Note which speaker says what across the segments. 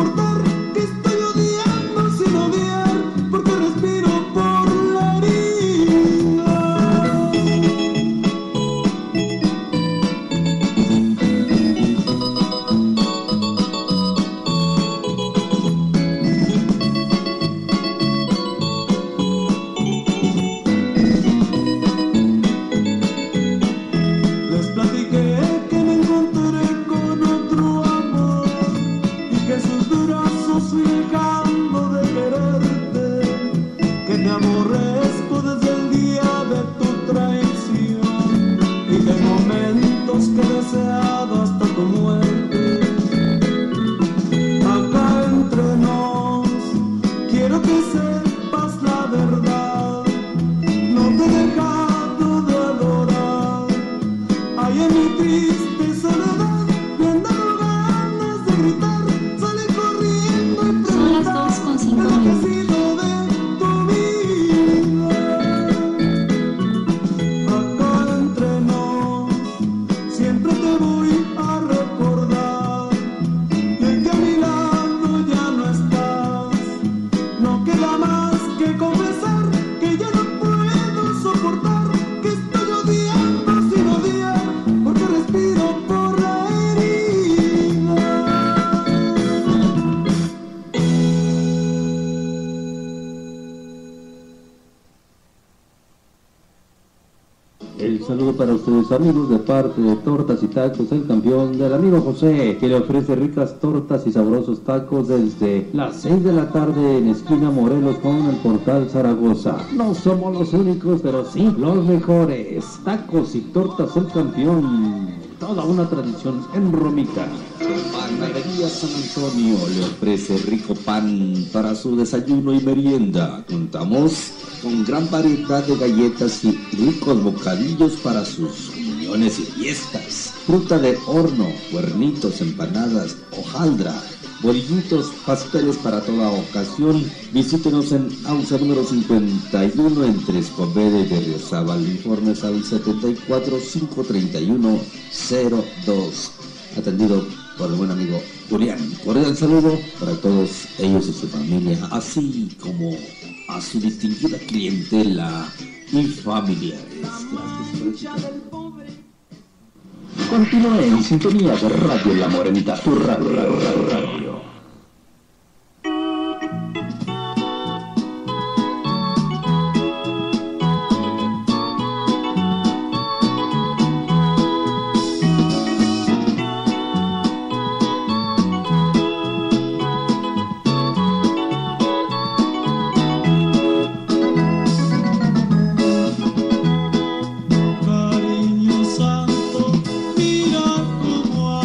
Speaker 1: soportar, que estoy odiando sin odiar, porque respiro por la herida. Les platiqué que me encontré con otro amor y que en sus brazos fui dejando de quererte, que te aborrezco desde el día de tu traición y que hay momentos que he deseado hasta tu muerte. Acá entre nos, quiero que sepas la verdad, no te he dejado de adorar. Ay, en mi triste soledad me han dado ganas de gritar, salí corriendo y
Speaker 2: Son las
Speaker 1: preguntar
Speaker 2: 2:05
Speaker 1: de lo que ha
Speaker 2: minutos.
Speaker 1: sido de tu vida. Acá entre nos, siempre te voy a recordar, y hoy que a mi lado ya no estás, no queda más que confesar que ya no puedo soportar, que estoy odiando sin odiar, porque respiro por la herida.
Speaker 3: El saludo para ustedes, amigos, de parte de Tortas y Tacos El Campeón, del amigo José, que le ofrece ricas tortas y sabrosos tacos desde las 6 de la tarde en esquina Morelos con el Portal Zaragoza. No somos los únicos, pero sí los mejores. Tacos y Tortas El Campeón, toda una tradición en Romita. Panadería San Antonio le ofrece rico pan para su desayuno y merienda. Contamos con gran variedad de galletas y ricos bocadillos para sus reuniones y fiestas. Fruta de horno, cuernitos, empanadas, hojaldra, bolillitos, pasteles para toda ocasión. Visítenos en AUSA número 51 entre Escobedo y Berriozábal. Informes al 74-531-02. Atendido por el buen amigo Julián. Cordial saludo para todos ellos y su familia, así como a su distinguida clientela y familiares. Gracias. Continúe en sintonía de Radio La Morenita, tu radio.
Speaker 1: Cariño santo, mira cómo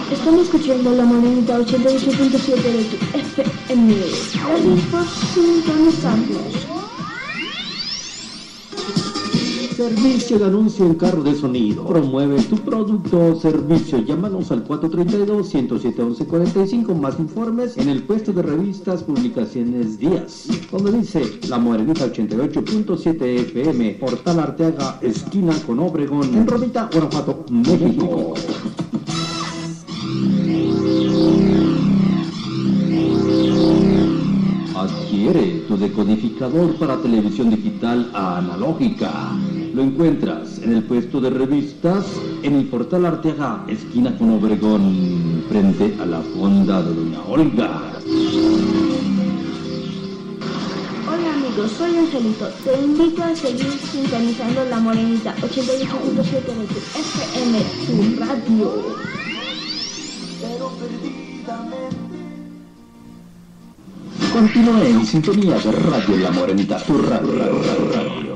Speaker 2: Estamos escuchando La Morenita 88.7 de tu FM. Gracias por sintonizarnos.
Speaker 3: Servicio de anuncio en carro de sonido. Promueve tu producto o servicio. Llámanos al 432-107-1145. Más informes en el puesto de revistas Publicaciones Díaz, donde dice La Morenita 88.7 FM. Portal Arteaga, esquina con Obregón, en Romita, Guanajuato, México. Adquiere tu decodificador para televisión digital analógica. Lo encuentras en el puesto de revistas, en el Portal Arteaga, esquina con Obregón, frente a la fonda de Doña Olga.
Speaker 2: Hola amigos, soy Angelito. Te invito a seguir sintonizando La Morenita 88.7 de tu FM, tu radio.
Speaker 1: Pero perdidamente.
Speaker 3: Continúe en sintonía de Radio La Morenita, tu radio.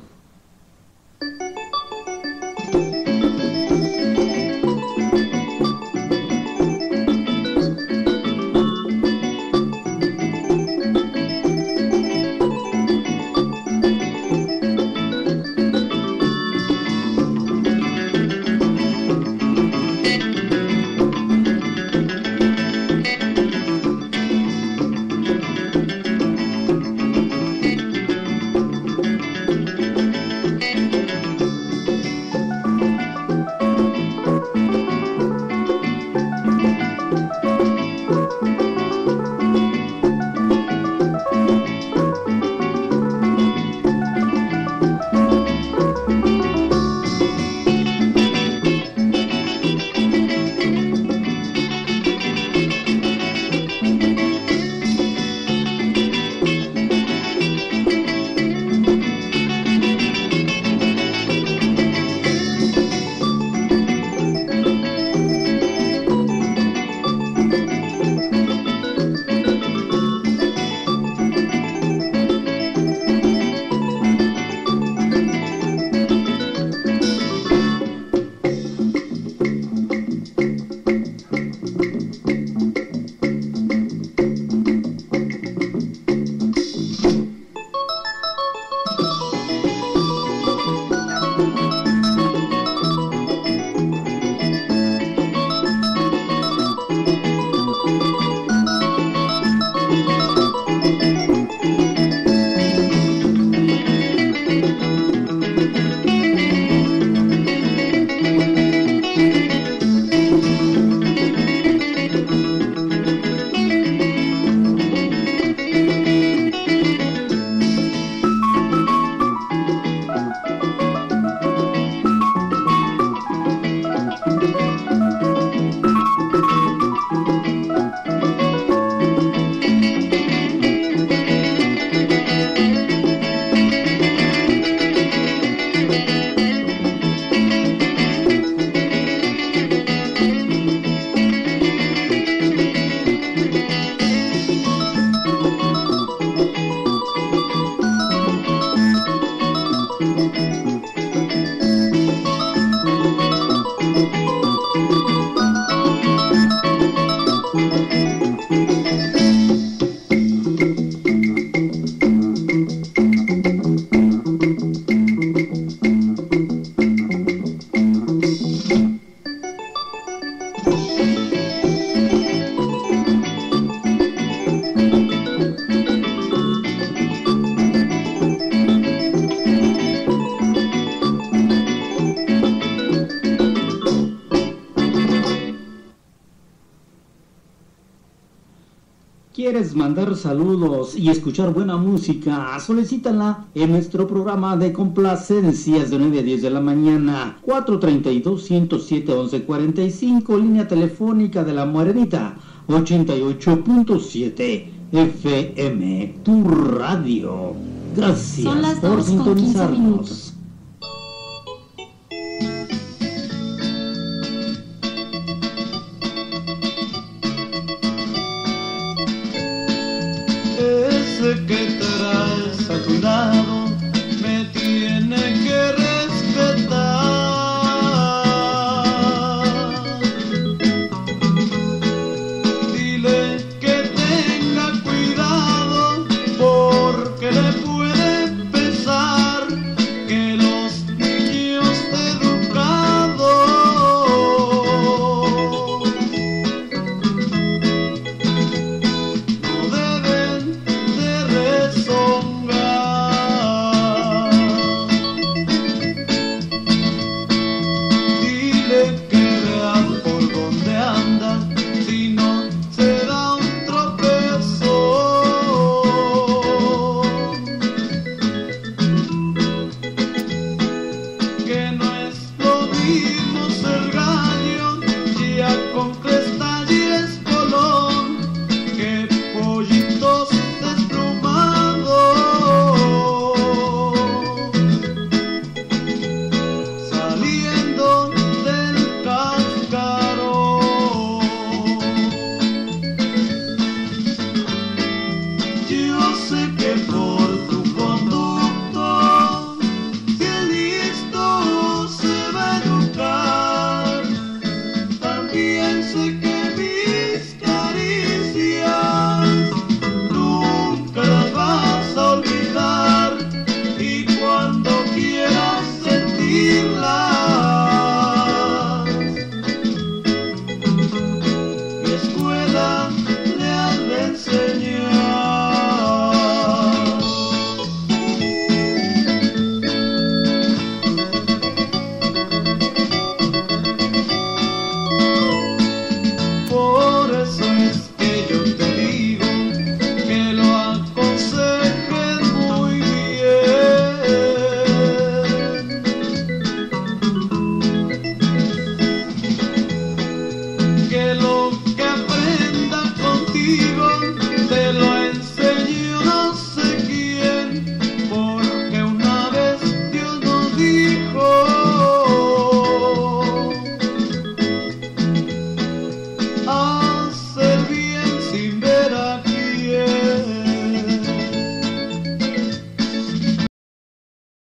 Speaker 3: ¿Quieres mandar saludos y escuchar buena música? Solicítala en nuestro programa de complacencias de 9 a 10 de la mañana. 432-107-1145, línea telefónica de La Morenita, 88.7 FM, tu radio. Gracias
Speaker 4: Son las
Speaker 3: por
Speaker 4: 2:15
Speaker 3: sintonizarnos.